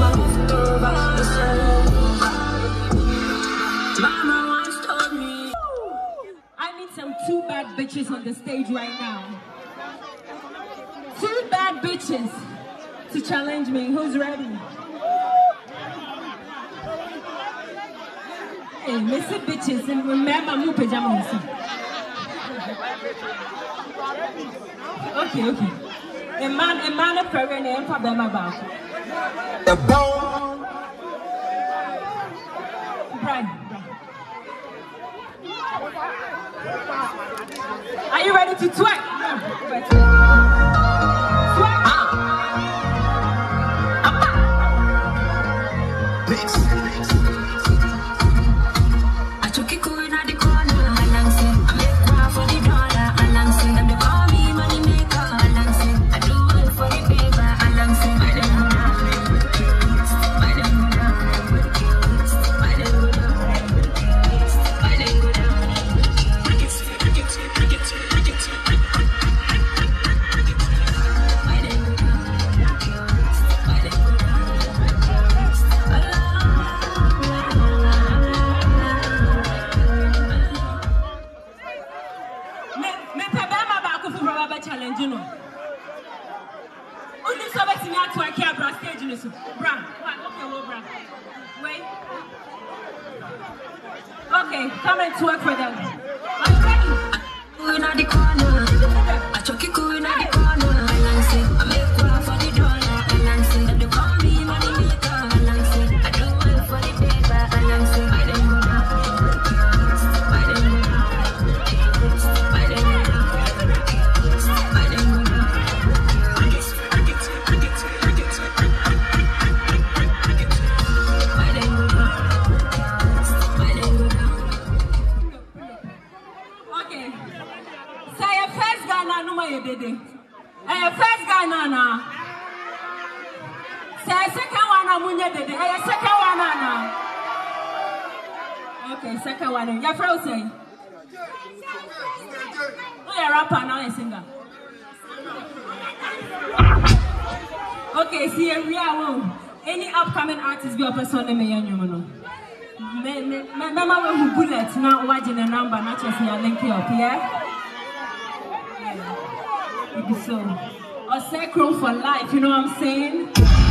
Mama once told me I need some 2 bad bitches on the stage right now. 2 bad bitches to challenge me. Who's ready? Hey, Mr. Bitches, and remember my pajamas. Okay. A man of prayer and for them about. The bone. Brian. Are you ready to twerk? Twerk. I took it going at the corner, and I'm saying, I make one for the dollar, and I'm saying, them they call me money maker, and I'm saying, I do it for the paper, and I'm saying, buy them good up, buy them good up, buy them good up, buy them good up. Challenge, you know. Only somebody to work here, bra stage, you know. Bra, okay, well, bra. Wait. Okay, come and twerk for them. Are you ready? Going at the corner, I chuck it going at the corner, and I'm saying, I make one for the dollar, and I'm saying, them they call me money maker, and I'm saying, I do it for the paper, and I'm saying, buy them good up, buy them good up, buy them good up. First guy Nana. Say second one Amunya Dede. Second one Nana. Okay, second one. Your friend say. Oh, you're a rapper now, a singer. Okay, see we are any upcoming artist be a person name you know. Mama who bullet now watching the number, not just here link you up, yeah? So, a sacrum for life, you know what I'm saying?